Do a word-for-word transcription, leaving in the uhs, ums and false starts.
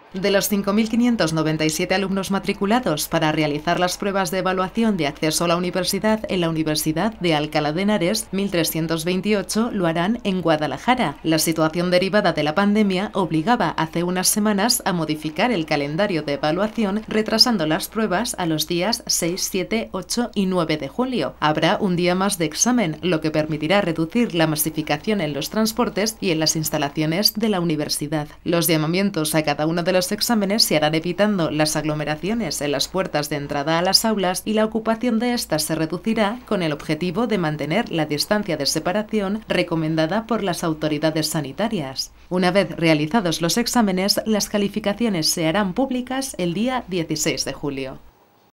De los cinco mil quinientos noventa y siete alumnos matriculados para realizar las pruebas de evaluación de acceso a la universidad en la Universidad de Alcalá de Henares, mil trescientos veintiocho lo harán en Guadalajara. La situación derivada de la pandemia obligaba hace unas semanas a modificar el calendario de evaluación, retrasando las pruebas a los días seis, siete, ocho y nueve de julio. Habrá un día más de examen, lo que permitirá reducir la masificación en los transportes y en las instalaciones de la universidad. Los llamamientos a cada uno de los Los exámenes se harán evitando las aglomeraciones en las puertas de entrada a las aulas y la ocupación de estas se reducirá con el objetivo de mantener la distancia de separación recomendada por las autoridades sanitarias. Una vez realizados los exámenes, las calificaciones se harán públicas el día dieciséis de julio.